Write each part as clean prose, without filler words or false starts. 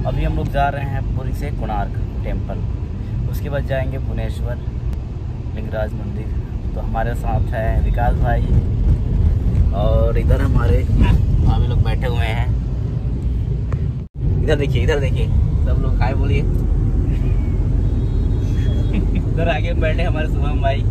अभी हम लोग जा रहे हैं पुरी से कोणार्क टेम्पल, उसके बाद जाएंगे भुवनेश्वर लिंगराज मंदिर। तो हमारे साथ है विकास भाई और इधर हमारे भाभी लोग बैठे हुए हैं। इधर देखिए सब लोग काय बोलिए। इधर आगे बैठे हमारे शुभम भाई।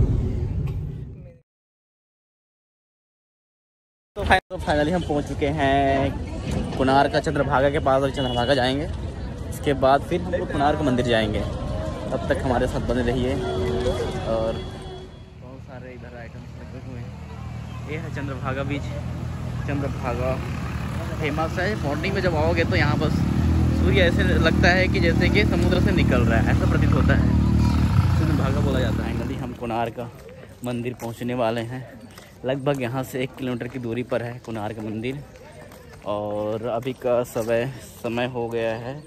तो फाइनली हम पहुंच चुके हैं कोणार्क का चंद्रभागा के पास, और चंद्रभागा जाएंगे। इसके बाद फिर हम लोग कोणार्क मंदिर जाएंगे। तब तक हमारे साथ बने रहिए। और बहुत सारे इधर आइटम्स लगे हुए हैं। ये है चंद्रभागा बीच। चंद्रभागा फेमस है। मॉर्निंग में जब आओगे तो यहाँ बस सूर्य ऐसे लगता है कि जैसे कि समुद्र से निकल रहा है, ऐसा प्रतीत होता है। चंद्रभागा बोला जाता है। फाइनली हम कोणार्क मंदिर पहुँचने वाले हैं। लगभग यहाँ से 1 किलोमीटर की दूरी पर है कोणार्क मंदिर। और अभी का समय हो गया है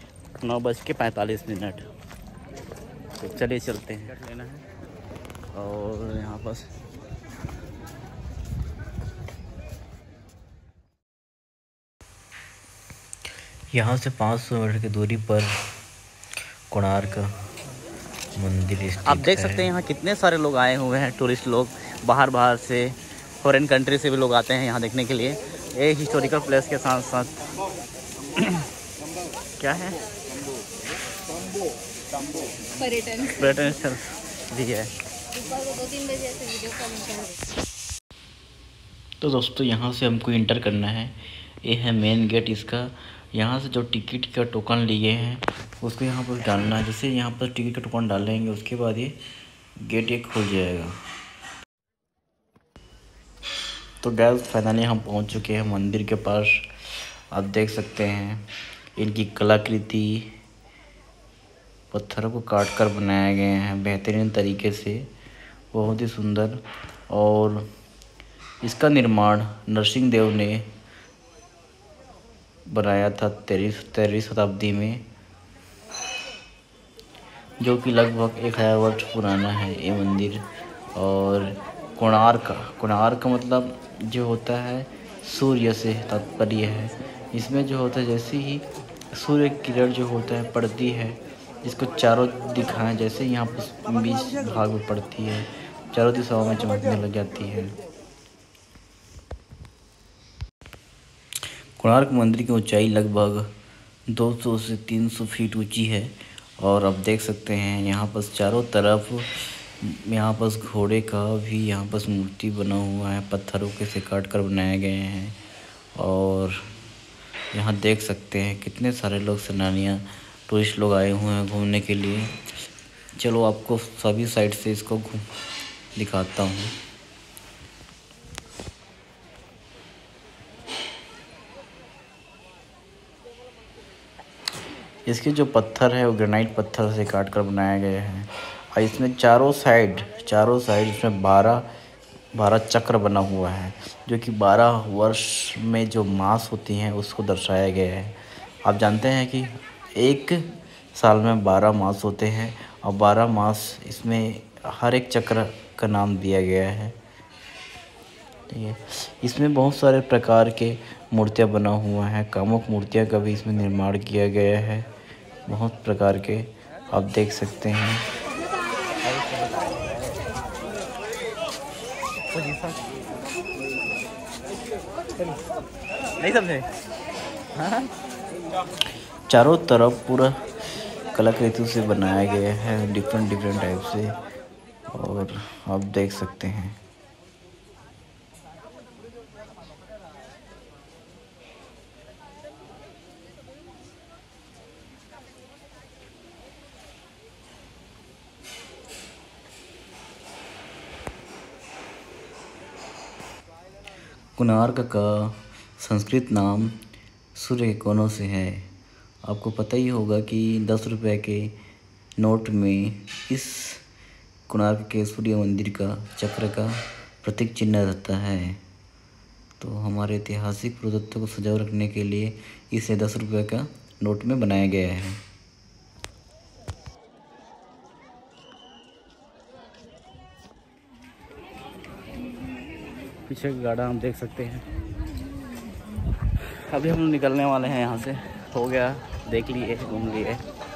9:45। तो चलिए चलते हैं। टिकट लेना है और यहाँ बस यहाँ से 500 मीटर की दूरी पर कोणार्क मंदिर स्थित है। आप देख सकते हैं यहाँ कितने सारे लोग आए हुए हैं। टूरिस्ट लोग बाहर से, फॉरेन कंट्री से भी लोग आते हैं यहाँ देखने के लिए। एक हिस्टोरिकल प्लेस के साथ साथ क्या है, पर्यटन स्थल भी है। तो दोस्तों यहाँ से हमको इंटर करना है। ये है मेन गेट इसका। यहाँ से जो टिकट का टोकन लिए हैं उसको यहाँ पर डालना है। जैसे यहाँ पर टिकट का टोकन डालेंगे उसके बाद ये गेट एक खुल जाएगा। तो गाइस फाइनली हम पहुँच चुके हैं मंदिर के पास। आप देख सकते हैं इनकी कलाकृति पत्थरों को काट कर बनाए गए हैं बेहतरीन तरीके से, बहुत ही सुंदर। और इसका निर्माण नरसिंह देव ने बनाया था 13वीं शताब्दी में, जो कि लगभग 1000 वर्ष पुराना है ये मंदिर। और कोणार्क मतलब जो होता है सूर्य से तात्पर्य है। इसमें जो होता है जैसे ही सूर्य किरण जो होता है पड़ती है, इसको चारों दिखाएं, जैसे यहाँ पर बीच भाग में पड़ती है, चारों दिशाओं में चमकने लग जाती है। कोणार्क मंदिर की ऊंचाई लगभग 200 से 300 फीट ऊंची है। और आप देख सकते हैं यहाँ पर चारों तरफ यहाँ पर घोड़े का भी यहाँ पर मूर्ति बना हुआ है, पत्थरों के से काट कर बनाए गए हैं। और यहाँ देख सकते हैं कितने सारे लोग, सैलानियाँ, टूरिस्ट लोग आए हुए हैं घूमने के लिए। चलो आपको सभी साइड से इसको दिखाता हूँ। इसके जो पत्थर है वो ग्रेनाइट पत्थर से काट कर बनाया गया है। और इसमें चारों साइड इसमें 12 चक्र बना हुआ है, जो कि 12 वर्ष में जो मास होती हैं उसको दर्शाया गया है। आप जानते हैं कि एक साल में 12 मास होते हैं और 12 मास इसमें हर एक चक्र का नाम दिया गया है। ठीक है, इसमें बहुत सारे प्रकार के मूर्तियाँ बना हुआ है। कामुक मूर्तियाँ का भी इसमें निर्माण किया गया है, बहुत प्रकार के आप देख सकते हैं। नहीं समझे? हाँ? चारों तरफ पूरा कलाकृति से बनाया गया है, डिफरेंट टाइप से। और आप देख सकते हैं कोणार्क का संस्कृत नाम सूर्य के कोनों से है। आपको पता ही होगा कि 10 रुपये के नोट में इस कोणार्क के सूर्य मंदिर का चक्र का प्रतीक चिन्ह रहता है। तो हमारे ऐतिहासिक पुरातत्व को सजाए रखने के लिए इसे 10 रुपये का नोट में बनाया गया है। पीछे का गार्डन हम देख सकते हैं। अभी हम निकलने वाले हैं यहाँ से। हो गया, देख लिए, घूम लिए।